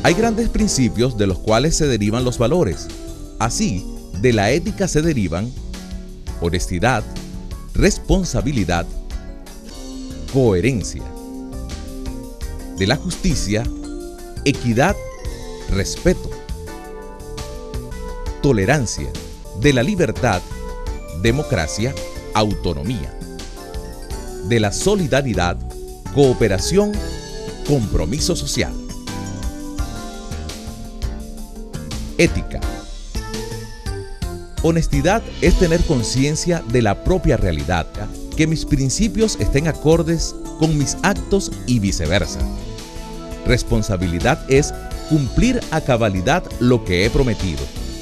Hay grandes principios de los cuales se derivan los valores. Así, de la ética se derivan honestidad, responsabilidad, coherencia. De la justicia, equidad, respeto, tolerancia. De la libertad, democracia, autonomía. De la solidaridad, cooperación, compromiso social. Ética. Honestidad es tener conciencia de la propia realidad, que mis principios estén acordes con mis actos y viceversa. Responsabilidad es cumplir a cabalidad lo que he prometido.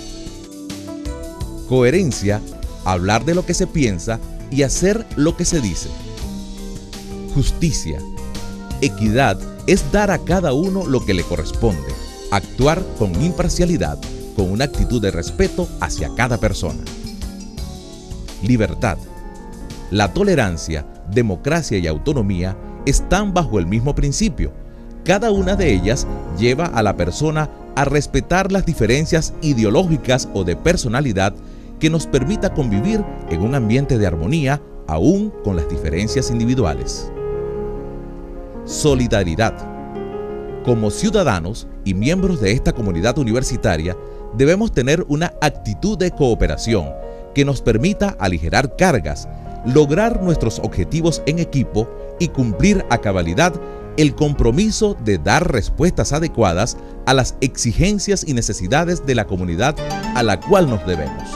Coherencia, hablar de lo que se piensa y hacer lo que se dice. Justicia. Equidad es dar a cada uno lo que le corresponde, actuar con imparcialidad, con una actitud de respeto hacia cada persona. Libertad. La tolerancia, democracia y autonomía están bajo el mismo principio. Cada una de ellas lleva a la persona a respetar las diferencias ideológicas o de personalidad que nos permita convivir en un ambiente de armonía, aún con las diferencias individuales. Solidaridad. Como ciudadanos y miembros de esta comunidad universitaria, debemos tener una actitud de cooperación que nos permita aligerar cargas, lograr nuestros objetivos en equipo y cumplir a cabalidad el compromiso de dar respuestas adecuadas a las exigencias y necesidades de la comunidad a la cual nos debemos.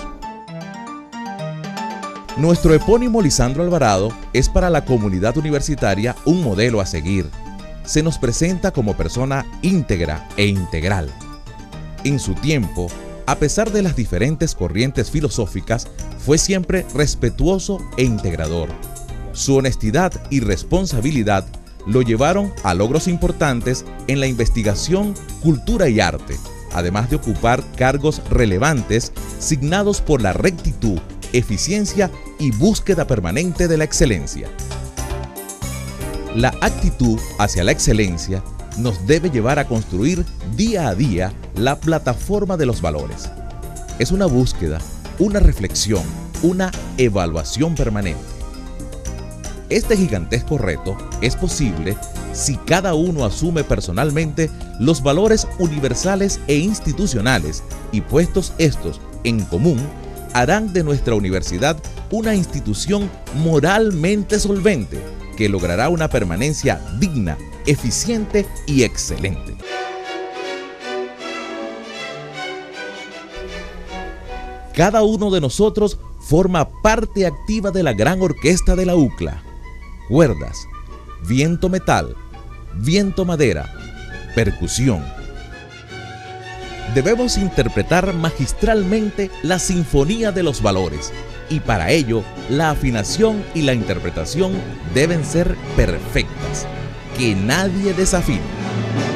Nuestro epónimo Lisandro Alvarado es para la comunidad universitaria un modelo a seguir. Se nos presenta como persona íntegra e integral. En su tiempo, a pesar de las diferentes corrientes filosóficas, fue siempre respetuoso e integrador. Su honestidad y responsabilidad lo llevaron a logros importantes en la investigación, cultura y arte, además de ocupar cargos relevantes signados por la rectitud, eficiencia y búsqueda permanente de la excelencia. La actitud hacia la excelencia nos debe llevar a construir día a día la plataforma de los valores. Es una búsqueda, una reflexión, una evaluación permanente. Este gigantesco reto es posible si cada uno asume personalmente los valores universales e institucionales y puestos estos en común, harán de nuestra universidad una institución moralmente solvente que logrará una permanencia digna, eficiente y excelente. Cada uno de nosotros forma parte activa de la gran orquesta de la UCLA. Cuerdas, viento metal, viento madera, percusión. Debemos interpretar magistralmente la sinfonía de los valores y para ello la afinación y la interpretación deben ser perfectas, que nadie desafine.